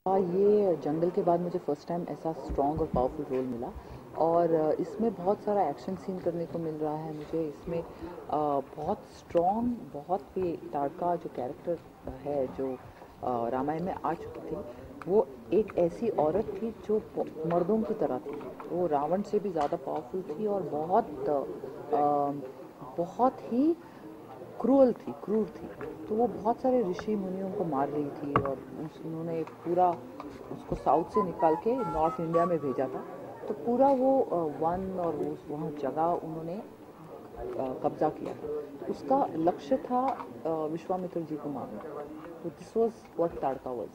ये जंगल के बाद मुझे फर्स्ट टाइम ऐसा स्ट्रॉन्ग और पावरफुल रोल मिला और इसमें बहुत सारा एक्शन सीन करने को मिल रहा है मुझे इसमें। बहुत स्ट्रॉन्ग, बहुत ही ताड़का जो कैरेक्टर है, जो रामायण में आ चुकी थी, वो एक ऐसी औरत थी जो मर्दों की तरह थी। वो रावण से भी ज़्यादा पावरफुल थी और बहुत ही क्रूर थी। तो वो बहुत सारे ऋषि मुनियों को मार रही थी और उन्होंने पूरा उसको साउथ से निकाल के नॉर्थ इंडिया में भेजा था। तो पूरा वो वन और वो वहाँ जगह उन्होंने कब्जा किया था। उसका लक्ष्य था विश्वामित्र जी को मारना। तो this was what Tadaka was.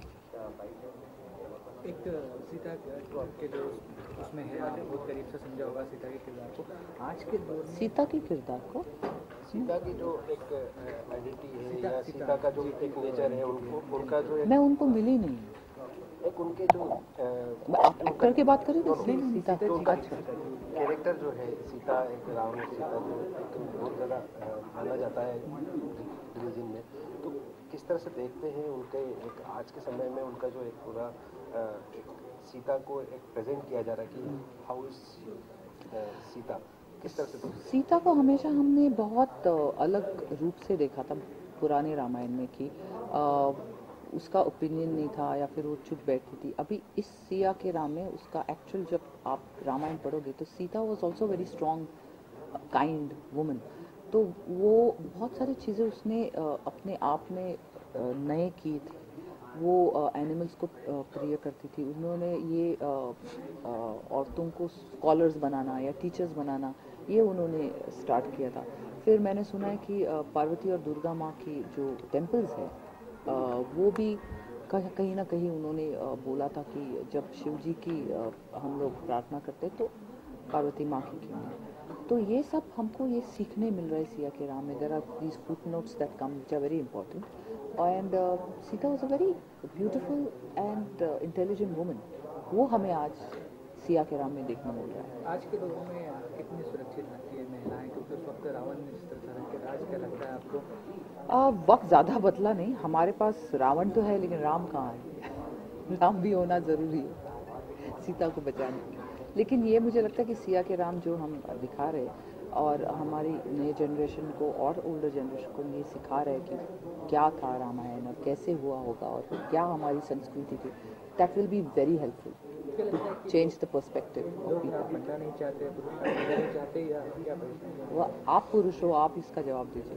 एक सीता के जो उसमें है, आपने बहुत करीब से समझा होगा सीता के किरदार को। आज के दौर में सीता के किरदार को, सीता की जो एक आइडेंटिटी है या सीता का जो एक नेचर है, उनका जो मैं उनको मिली नहीं। एक उनके जो एक्टर की बात करें तो सीता जो अच्छा कैरेक्टर जो है सीता, एक राम सीता जो एक बहुत ज़्यादा माना जाता है रिलीजन में, तो किस तरह से देखते हैं उनके एक आज के समय में उनका जो एक पूरा एक सीता को एक प्रेजेंट किया जा रहा है कि हाउ इज सीता, किस तरह से सीता को हमेशा हमने बहुत अलग रूप से देखा था पुराने रामायण में कि उसका ओपिनियन नहीं था या फिर वो चुप बैठती थी। अभी इस सिया के राम में उसका एक्चुअल, जब आप रामायण पढ़ोगे तो Sita was also very strong, kind woman. तो वो बहुत सारी चीज़ें उसने अपने आप में नए की थी। वो एनिमल्स को प्रिय करती थी। उन्होंने ये औरतों को स्कॉलर्स बनाना या टीचर्स बनाना, ये उन्होंने स्टार्ट किया था। फिर मैंने सुना है कि पार्वती और दुर्गा माँ की जो टेम्पल्स है, वो भी कहीं ना कहीं उन्होंने बोला था कि जब शिव जी की हम लोग प्रार्थना करते तो पार्वती माँ की क्यों नहीं। तो ये सब हमको ये सीखने मिल रहा है सिया के राम में। There are these footnotes that come which are very important. And Sita was a very beautiful and intelligent woman. वो हमें आज सिया के राम में देखने मिल रहा है। आज के दौर में कितनी सुरक्षित लगती है महिलाएं, क्योंकि उस वक्त रावण ने जिस तरह रख के राज, क्या लगता है आपको? वक्त ज़्यादा बदला नहीं। हमारे पास रावण तो है, लेकिन राम कहाँ है? राम भी होना ज़रूरी है सीता को बचाने के लिए। लेकिन ये मुझे लगता है कि सिया के राम जो हम दिखा रहे हैं और हमारी नए जनरेशन को और ओल्डर जनरेशन को ये सिखा रहे हैं कि क्या था रामायण और कैसे हुआ होगा और क्या हमारी संस्कृति थी, that will be very helpful to change the perspective of people. बनना नहीं चाहते, पुरुष नहीं चाहते, या क्या परेशानी? वो आप पुरुष हो, आप इसका जवाब दीजिए।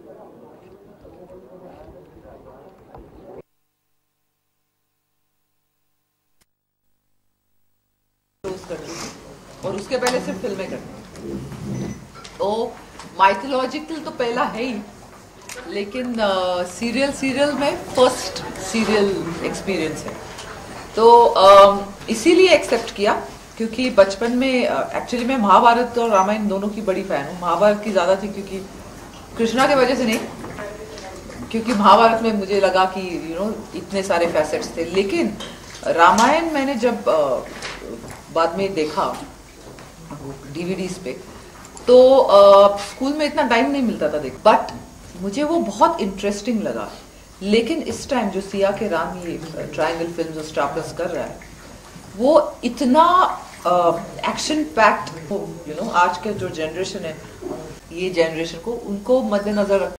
और उसके पहले सिर्फ फिल्में करती। तो माइथोलॉजिकल तो पहला है ही, लेकिन सीरियल में फर्स्ट सीरियल एक्सपीरियंस है। तो इसीलिए एक्सेप्ट किया क्योंकि बचपन में एक्चुअली मैं महाभारत और रामायण दोनों की बड़ी फैन हूँ। महाभारत की ज़्यादा थी क्योंकि कृष्णा की वजह से नहीं, क्योंकि महाभारत में मुझे लगा कि इतने सारे फैसेट्स थे। लेकिन रामायण मैंने जब बाद में देखा डीवीडीज पे, तो स्कूल में इतना टाइम नहीं मिलता था देख, बट मुझे वो बहुत इंटरेस्टिंग लगा। लेकिन इस टाइम जो सिया के राम ये ट्रायंगल फिल्म्स और स्टार प्लस कर रहा है, वो इतना एक्शन पैक्ड, आज के जो जनरेशन है, ये जनरेशन को उनको मद्देनजर